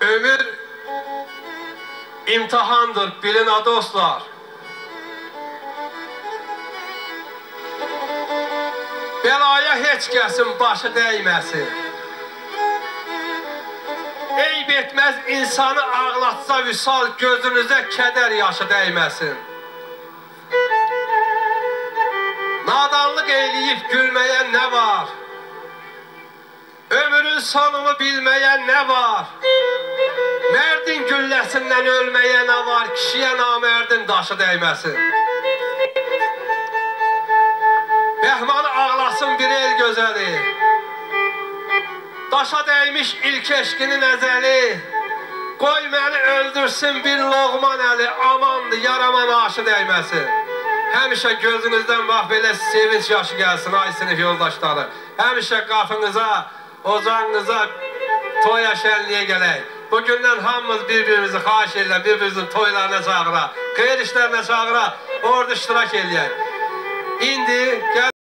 Ömür imtihandır, bilin ha dostlar. Belaya heç kəsin başı dəyməsin. Eyb etməz insanı ağlatsa vüsal, gözünüzə kədər yaşı dəyməsin. Nadanlıq eyləyib gülməyən nə var? Ömrün sonunu bilməyən nə var? Mərdin gülləsindən ölməyə nə var? Kişiyə namərdin daşı dəyməsin. Bəhmanı ağlasın bir el gözəli, daşa dəymiş ilk eşkinin əzəli. Qoy məni öldürsün bir loğman əli, amandır yarama naşı dəyməsin. Həmişə gözünüzdən bax belə sevinç yaşı gəlsin ay sinif yoldaşları. Həmişə qapınıza, ocağınıza toya şənliyə gələk. Bugündən hamımız bir-birimizi xahiş edirlər, bir-birimizin toylarına çağıra, xeyir işlərinə çağıra, orada iştirak eləyək. İndi